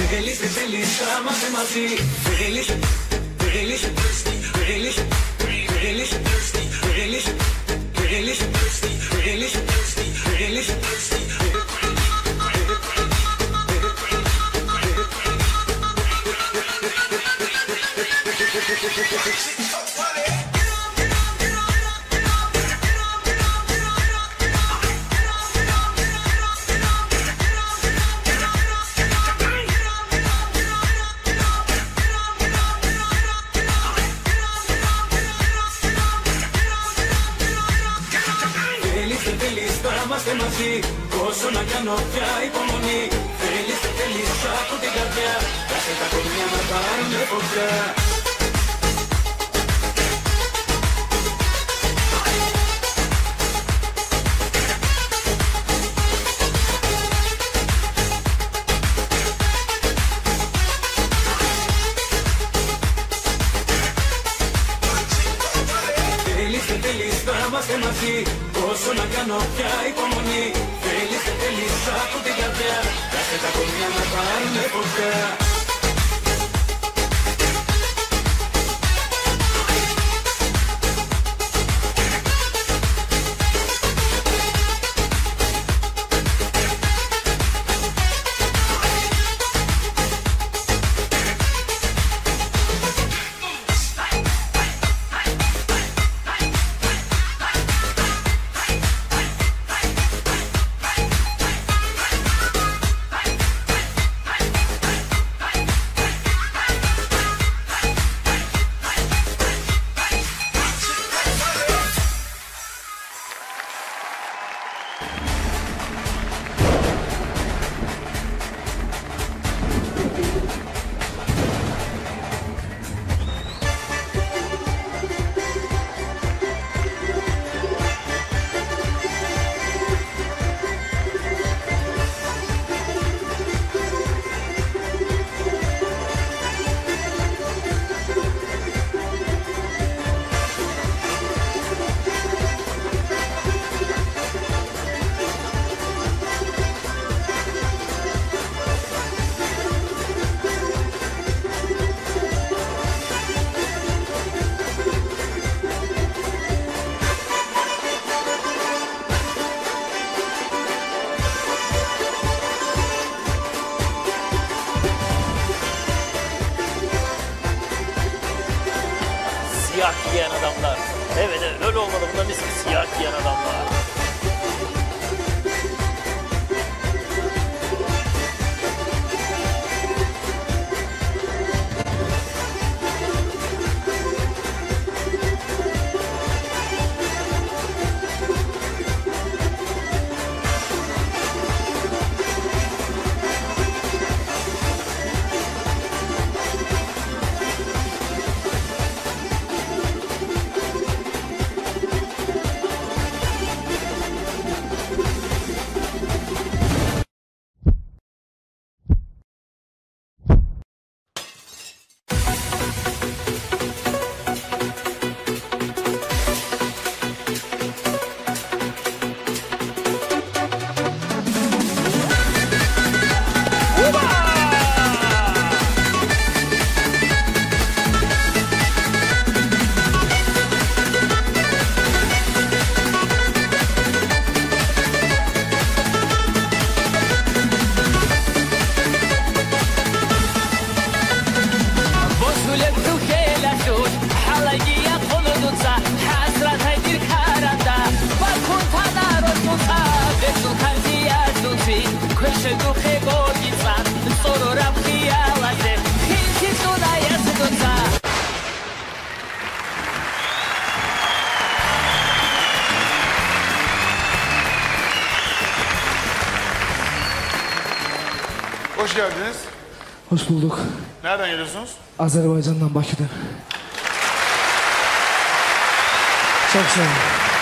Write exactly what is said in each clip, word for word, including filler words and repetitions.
Θέλεις, δεν θέλεις, θα είμαστε μαζί. Θέλεις, θέλεις, θέλεις, θέλεις, θέλεις, θέλεις, θέλεις, θέλεις. Μαζί, πόσο να κάνω πια υπομονή. Θέλεις, θέλεις, άκου την καρδιά. Κάσε τα κορμιά να πάρουνε φωτιά. Θέλεις, θέλεις, θα είμαστε μαζί. Πόσο να κάνω πια υπομονή. Θέλεις, θέλεις, άκου την καρδιά. Κάσε τα κορμιά να πάρουνε φωτιά. Siyah giyen adamlar. Evet evet öyle olmalı. Bunların ismi siyah giyen adamlar. Hoş geldiniz. Hoş bulduk. Nereden geliyorsunuz? Azerbaycan'dan, Bakü'den. Çok sağ olun.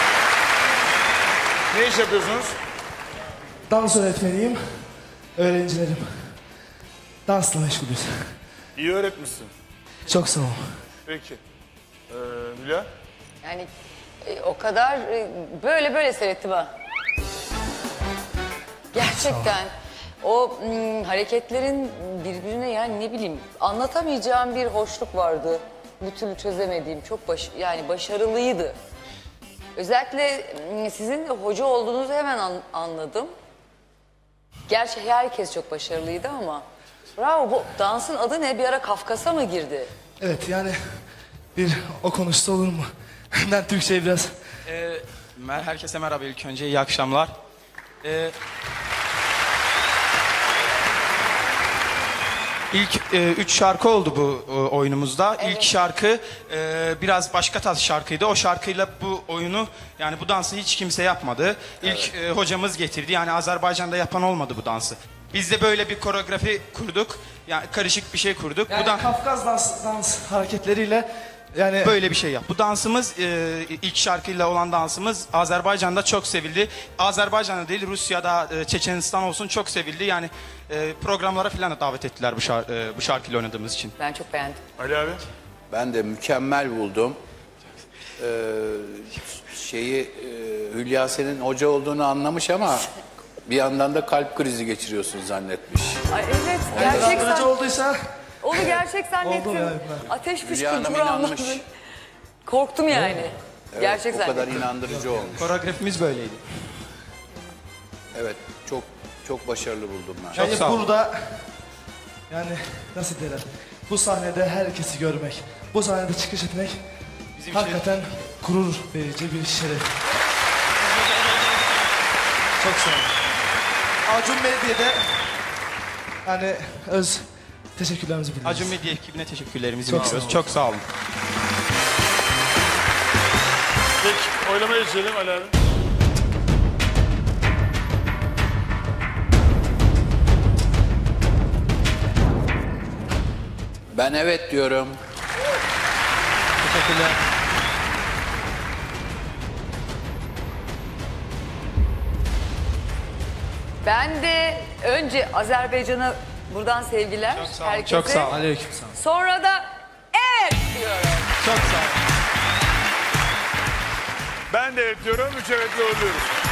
Ne iş yapıyorsunuz? Dans öğretmeniyim. Öğrencilerim. Dansla meşgulüz. İyi öğretmişsin. Çok sağ ol. Peki. Ee, Hülya? Yani e, o kadar e, böyle böyle seyrettim ha. Gerçekten. O hmm, hareketlerin birbirine yani ne bileyim anlatamayacağım bir hoşluk vardı. Bir türlü çözemediğim çok baş, yani başarılıydı. Özellikle hmm, sizin de hoca olduğunuzu hemen an- anladım. Gerçi herkes çok başarılıydı ama bravo, bu dansın adı ne? Bir ara Kafkas'a mı girdi? Evet yani bir o konuşsa olur mu? Ben Türkçe'yi biraz... Ee, mer- herkese merhaba, ilk önce iyi akşamlar. Ee, ilk e, üç şarkı oldu bu e, oyunumuzda. Evet. İlk şarkı e, biraz başka tarz şarkıydı. O şarkıyla bu oyunu, yani bu dansı hiç kimse yapmadı. İlk e, hocamız getirdi. Yani Azerbaycan'da yapan olmadı bu dansı. Biz de böyle bir koreografi kurduk. Yani karışık bir şey kurduk. Yani bu da Kafkas dans, dans hareketleriyle yani... böyle bir şey yap. Bu dansımız, e, ilk şarkıyla olan dansımız Azerbaycan'da çok sevildi. Azerbaycan'da değil, Rusya'da, e, Çeçenistan olsun çok sevildi. Yani e, programlara falan da davet ettiler bu, şar, e, bu şarkıyla oynadığımız için. Ben çok beğendim. Ali abi. Ben de mükemmel buldum. Ee, şeyi e, Hülya senin hoca olduğunu anlamış ama bir yandan da kalp krizi geçiriyorsun zannetmiş. Ay evet, gerçek Gerçekten san... olduysa Onu gerçek zannettim. Oldu yani ben. Ateş Hülya Hanım fışkırtıyor inanmış. anladım. Korktum yani. Evet, Gerçek o kadar zannettim. inandırıcı olmuş. Koreografimiz böyleydi. Evet, çok çok başarılı buldum ben. Çok yani sağ ol. burada yani nasıl derler? Bu sahnede herkesi görmek, bu sahnede çıkış etmek Bizim hakikaten gurur verici bir şeref. Çok sağ olun. Acun Medya'da yani öz teşekkürlerimizi bildiriyoruz. Acun Medya ekibine teşekkürlerimizi Çok bildiriyoruz. sağ olun. Çok sağ olun. Peki oylamaya geçelim Ali abi. Ben evet diyorum. Teşekkürler. Ben de önce Azerbaycan'a buradan sevgiler. Çok sağ olun. herkese. Çok sağ olun. Aleykümselam. Sonra da evet diyorum. Çok sağ olun. Ben de evet diyorum. Üç evetle uğurluyoruz.